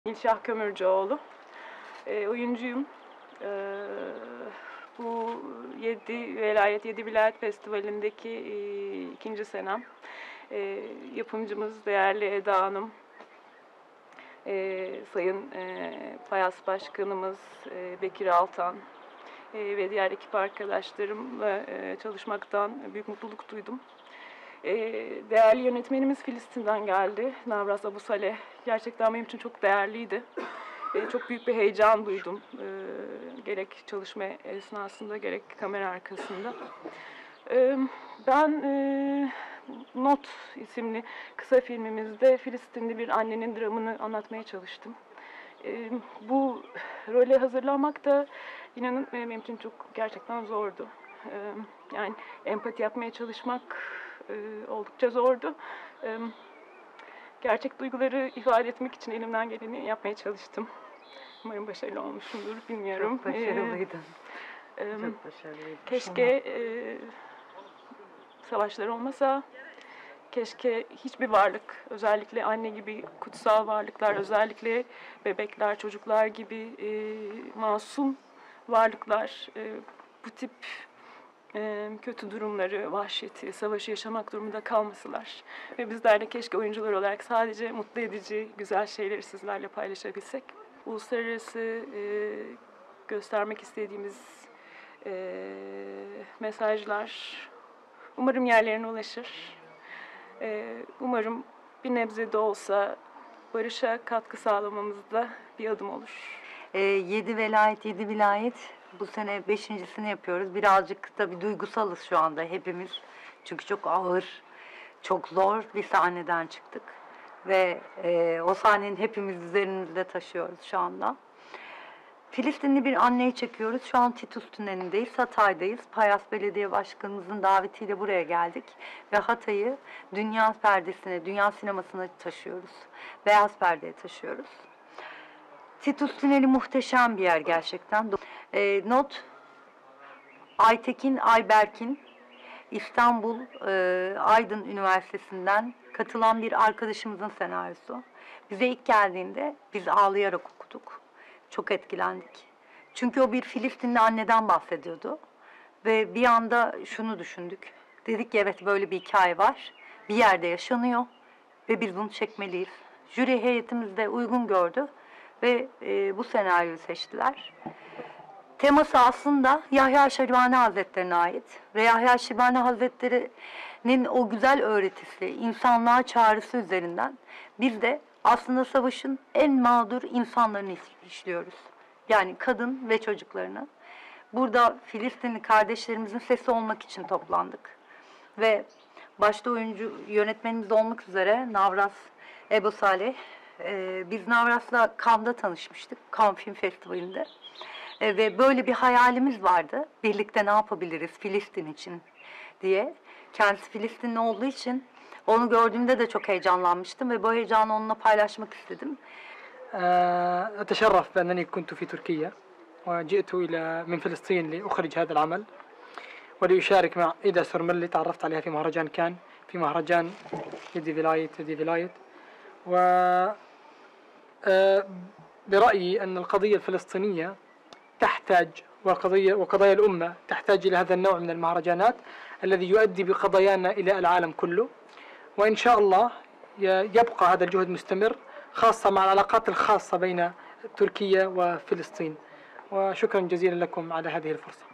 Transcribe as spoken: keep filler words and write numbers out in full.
Nilşah Kömürcüoğlu. E, oyuncuyum. E, bu yedi Velayet yedi Vilayet Festivali'ndeki e, ikinci senem. E, yapımcımız değerli Eda Hanım, e, Sayın e, Payas Başkanımız e, Bekir Altan e, ve diğer ekip arkadaşlarımla e, çalışmaktan büyük mutluluk duydum. E, değerli yönetmenimiz Filistin'den geldi. Navras Abu Saleh. Gerçekten benim için çok değerliydi. E, çok büyük bir heyecan duydum. E, gerek çalışma esnasında gerek kamera arkasında. E, ben e, Not isimli kısa filmimizde Filistinli bir annenin dramını anlatmaya çalıştım. E, bu role hazırlanmak da inanın benim için çok gerçekten zordu. E, yani empati yapmaya çalışmak e, oldukça zordu. E, gerçek duyguları ifade etmek için elimden geleni yapmaya çalıştım. Umarım başarılı olmuşumdur, bilmiyorum. Çok başarılıydın. Ee, e, Çok başarılıydın. Keşke e, savaşlar olmasa, keşke hiçbir varlık, özellikle anne gibi kutsal varlıklar, özellikle bebekler, çocuklar gibi e, masum varlıklar e, bu tip e, kötü durumları, vahşeti, savaşı yaşamak durumunda kalmasılar. Ve bizler de keşke oyuncular olarak sadece mutlu edici, güzel şeyleri sizlerle paylaşabilsek. Uluslararası e, göstermek istediğimiz e, mesajlar umarım yerlerine ulaşır. E, umarım bir nebze de olsa barışa katkı sağlamamızda bir adım olur. E, yedi velayet, yedi vilayet. Bu sene beşincisini yapıyoruz. Birazcık tabii duygusalız şu anda hepimiz. Çünkü çok ağır, çok zor bir sahneden çıktık. Ve e, o sahnenin hepimiz üzerimizde taşıyoruz şu anda. Filistinli bir anneyi çekiyoruz. Şu an Titus Tüneli'ndeyiz, Hatay'dayız. Payas Belediye Başkanımızın davetiyle buraya geldik. Ve Hatay'ı dünya perdesine, dünya sinemasına taşıyoruz. Beyaz perdeye taşıyoruz. Titus Tüneli muhteşem bir yer gerçekten. E, not, Aytekin Ayberk'in İstanbul e, Aydın Üniversitesi'nden katılan bir arkadaşımızın senaryosu. Bize ilk geldiğinde biz ağlayarak okuduk. Çok etkilendik. Çünkü o bir Filistinli anneden bahsediyordu. Ve bir anda şunu düşündük. Dedik ki evet, böyle bir hikaye var. Bir yerde yaşanıyor ve biz bunu çekmeliyiz. Jüri heyetimiz de uygun gördü ve e, bu senaryoyu seçtiler. Teması aslında Yahya Şervani Hazretleri'ne ait ve Yahya Şervani Hazretleri'nin o güzel öğretisi, insanlığa çağrısı üzerinden biz de aslında savaşın en mağdur insanlarını işliyoruz. Yani kadın ve çocuklarını. Burada Filistinli kardeşlerimizin sesi olmak için toplandık. Ve başta oyuncu yönetmenimiz olmak üzere Navras Abu Saleh, e, biz Navras'la Cannes'da tanışmıştık, Cannes Film Festivali'nde. E, ve böyle bir hayalimiz vardı. Birlikte ne yapabiliriz Filistin için diye. Kendisi Filistinli olduğu için onu gördüğümde de çok heyecanlanmıştım ve bu heyecanı onunla paylaşmak istedim. أتشرف بأنني كنت في تركيا وجئت إلى من فلسطين لأخرج هذا العمل ولأشارك مع إيدا سورملي تعرفت عليها في مهرجان كان في مهرجان يدي فيلايت يدي فيلايت و برأيي أن القضية الفلسطينية تحتاج وقضية وقضايا الأمة تحتاج إلى هذا النوع من المهرجانات الذي يؤدي بقضايانا إلى العالم كله وإن شاء الله يبقى هذا الجهد مستمر خاصة مع العلاقات الخاصة بين تركيا وفلسطين وشكرا جزيلا لكم على هذه الفرصة.